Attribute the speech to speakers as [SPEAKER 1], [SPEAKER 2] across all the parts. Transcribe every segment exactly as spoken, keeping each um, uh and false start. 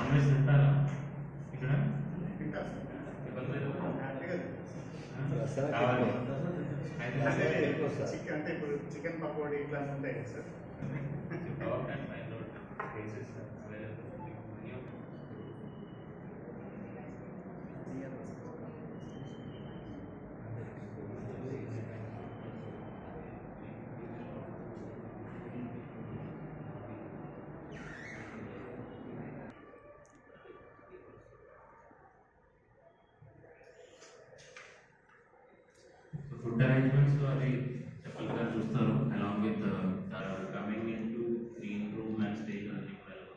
[SPEAKER 1] Non తింటారా ఇక్కడ?
[SPEAKER 2] అంటే ఇప్పుడు చికెన్ పకోడీ ఇట్లా ఉంటాయి కదా సార్.
[SPEAKER 1] ఫుడ్ అరేంజ్మెంట్స్ అది చెప్పల్ గారు చూస్తారు along with coming into green room and stage అని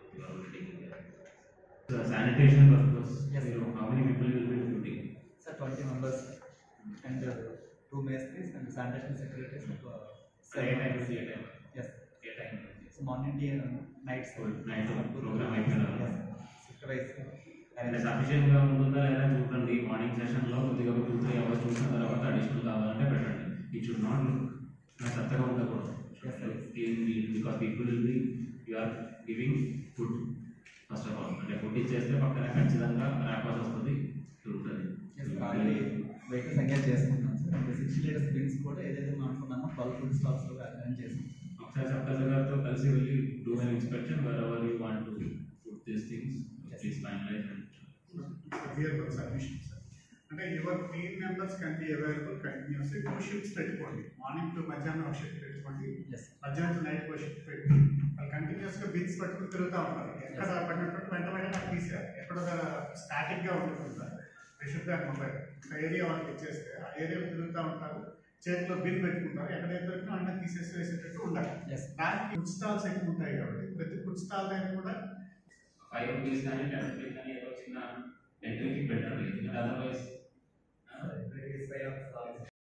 [SPEAKER 1] sanitation purpose how many people will be duty?
[SPEAKER 3] Sir, twenty members and uh, two masters and sanitation secretaries of uh,
[SPEAKER 1] seven times a time.
[SPEAKER 3] Yes.
[SPEAKER 1] A time.
[SPEAKER 3] So morning day and night.
[SPEAKER 1] Night program అయిపోయిందా?
[SPEAKER 3] Yes. Supervise.
[SPEAKER 1] అంటే sufficient గా ఉంటుందా లేదా చూడండి. Morning session లో కొద్దిగా two three hours చూసిన తర్వాత అడిషనల్ కావాలంటే పెట్టండి. ఇట్ షుడ్ నాట్ లుక్ సత్తగా ఉండకూడదు. Because people will be you are giving food first of all. అంటే ఫుడ్ ఇచ్చేస్తే పక్కన ఖచ్చితంగా ర్యాపర్స్ వస్తుంది ఉంటుంది.
[SPEAKER 3] వెహికల్స్ ఎంగేజ్ చేసుకుంటాం సార్. అంటే సిక్స్టీ లీటర్స్ బిన్స్ కూడా ఏదైతే మాట్లాడుకున్నామో ట్వెల్వ్ ఫుడ్ స్టాప్స్ లో అరేంజ్ చేసాం.
[SPEAKER 1] ఒకసారి సప్తల్ గారితో కలిసి వెళ్ళి do an inspection wherever you want to put these things please finalise and
[SPEAKER 2] submission sir. అంటే your team members can be available continuously. Two shifts పెట్టుకోండి. మార్నింగ్ టు మధ్యాహ్నం ఒక షిఫ్ట్ పెట్టుకోండి, మధ్యాహ్నం టు నైట్ ఒక షిఫ్ట్ పెట్టి వాళ్ళు కంటిన్యూస్గా బిన్స్ పట్టుకుని తిరుగుతూ ఉంటారు. ఎక్కడ పడినట్టు వెంట వెంటనే నాకు తీసారు. ఎక్కడో స్టాటిక్గా ఉంటుంది సార్. విశుద్ధ మొబైల్ ఒక ఏరియా వాళ్ళకి ఇచ్చేస్తే ఆ ఏరియాలో తిరుగుతూ ఉంటారు, చేతిలో బిల్ పెట్టుకుంటారు. ఎక్కడైతే దొరికినా అన్నీ తీసేసి వేసేటట్టు ఉండాలి. దానికి ఫుడ్ స్టాల్స్ ఎక్కువ ఉంటాయి కాబట్టి ప్రతి ఫుడ్ స్టాల్ దగ్గర కూడా
[SPEAKER 1] ఫైవ్ రూపీస్ కానీ టెన్ రూపీస్ కానీ ఏదో చిన్న ఎంట్రీకి